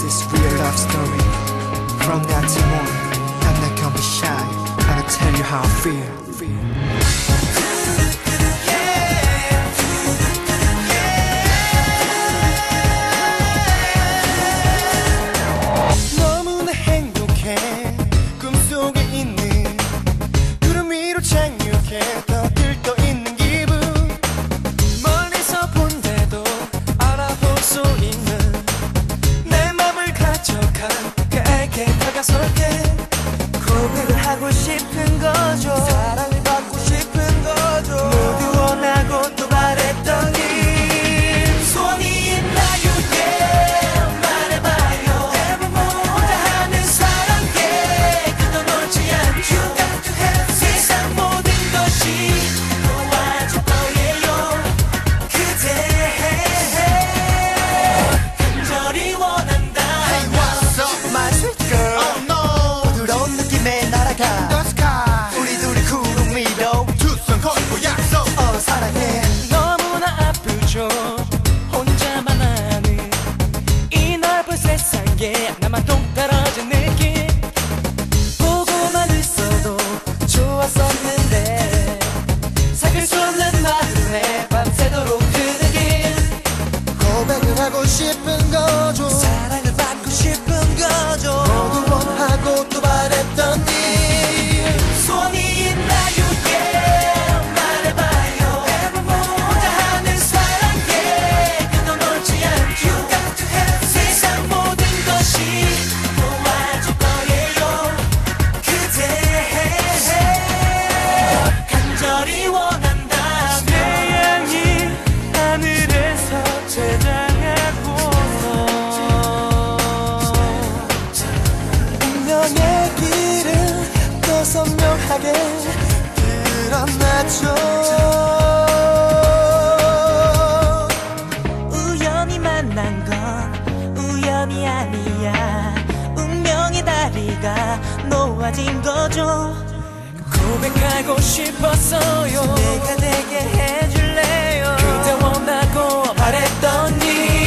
this real love story. From now to morning, I'm not gonna be shy. Gonna tell you how I feel. 너무나 행복해. 꿈속에 있는 구름 위로 착륙해 더 들떠있는 기분. 멀리서 본데도 알아볼 수 있는 내 맘을 가져간 그에게 다가설게. 고백을 하고 싶은 거죠. 사랑을 받고 싶은 거죠. 모두 원하고 또 바랬던 일. 소원이 있나요? Yeah. 말해봐요. Evermore 혼자 하는 사랑에 그도 놀지 않죠. You got to have 세상 모든 것이 도와줄 거예요. 그대 간절히 원한다. Hey, what's up, my sweet girl? Oh no. 부드러운 느낌에 날아가. The sky. 우리 둘이 구름 위로 두 손 걸고 약속. 사랑해. 너무나 아프죠. 혼자만 아는 이 넓은 세상에 나만 동떨어진 느낌. 보고만 있어도 좋았었는데 사귈 수 없는 마음에 밤새도록 그 느낌. 고백을 하고 싶은 거죠. 사랑을 받고 싶은 거죠. 모두 원하고 또 바랬던 일. 소원이 있나요? Yeah. 말해봐요. Evermore 혼자 하는 사랑에 그도 놀지 않죠. You got to have 세상 모든 것이 도와줄 거예요. 그대 간절히 원한다. 태양이 하늘에서 퇴장하고서 운명의 길은 더 선명하게 드러나죠. 우연히 만난 건 우연이 아니야. 운명의 다리가 놓아진 거죠. 고백하고 싶었어요. 내가 되게 해줄래요. 그대 원하고 바랬던 일.